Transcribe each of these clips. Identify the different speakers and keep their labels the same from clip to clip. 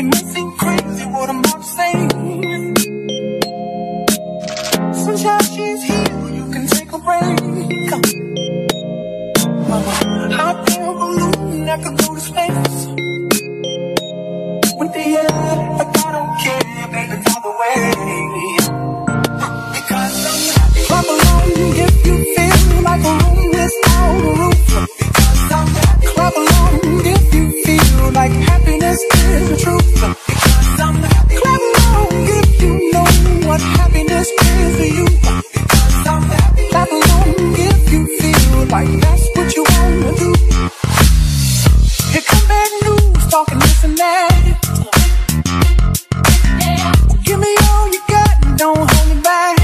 Speaker 1: It may seem crazy what I'm about to say. Sunshine, she's here, you can take a break. Hot air balloon that could go to space. With the air, like I don't care, baby, it's all the way. Because I'm happy. Clap along if you feel like a room without a roof. Because I'm happy. Clap along if you feel like happiness is the truth. Because I'm happy. Clap along if you know what happiness is to you. Because I'm happy. Clap along if you feel like that's what you wanna do. Here come bad news, talking this and that. Give me all you got and don't hold me back.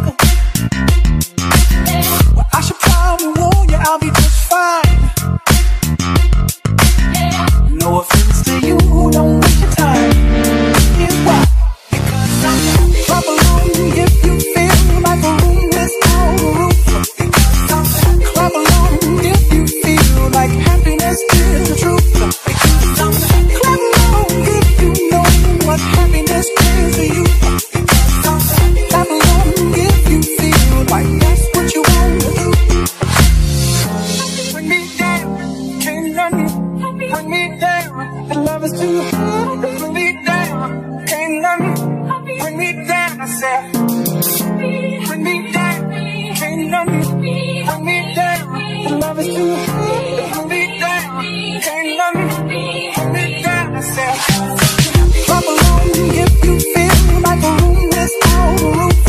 Speaker 1: Well, I should probably warn you, I'll be just fine. No offense to you, don't waste your time. Here's why. Because I'm happy. Clap along if you feel like a room without a roof. Because I'm happy. Clap along if you feel like happiness is the truth. Because I'm happy. Clap along if you know what happiness is to you. Because I'm happy. Clap along if you feel like that's what you want to do. Bring me down, can't none. Bring me down, the love is too hard. Bring me down, can't none. Bring me down, I said. Bring me down, can't none. Bring me down, the love is too hard. Bring me down, can't none. Bring me down, I said. Clap along if you feel like a room without a roof.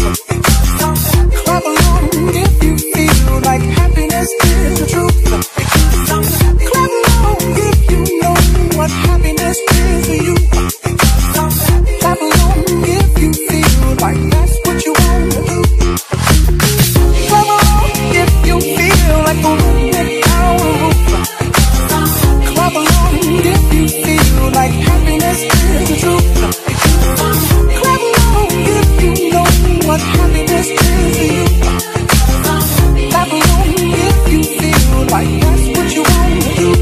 Speaker 1: Clap along if you feel like happiness is the truth. Clap along if you know what happiness is to you. Clap along if you feel like that's what you want to do. Clap along if you feel like a room without a roof. Clap along if you feel like happiness is the truth. Clap along if you know what happiness is to you. Clap along if you feel like that's what you want to do.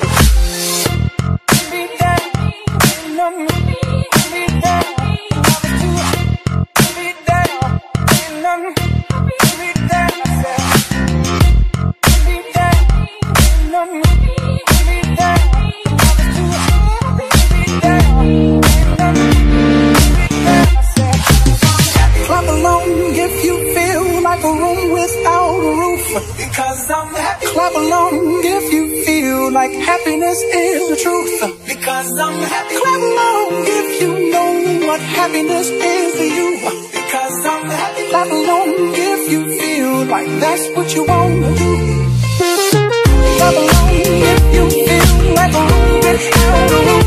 Speaker 1: Bring me down, ain't nothing. Bring me down, love is too hot. Bring me down, ain't nothing. Bring me down, I said. Bring me down, ain't nothing. Bring me down, love is too hot. Bring me down, ain't nothing. Bring me down, I said. Clap along if you feel like a room without a roof. Because I'm happy. Clap along if you feel like happiness is the truth. Because I'm happy. Clap along if you know what happiness is to you. Because I'm happy. Clap along if you feel like that's what you wanna do. Clap along if you feel like a room without a roof.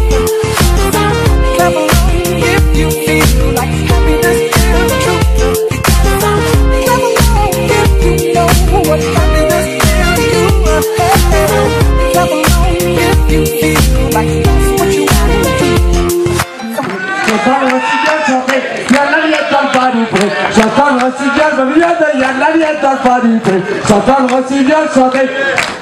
Speaker 1: Clap along if you feel like happiness is the truth. Clap along if you know what happiness is to you. Clap along if you feel like that's what you wanna do.
Speaker 2: J'entends le cigare chanter, y'a la vie dans le bas du pré. J'entends le cigare, me vient de y'a la vie dans le bas du pré. J'entends le cigare chanter.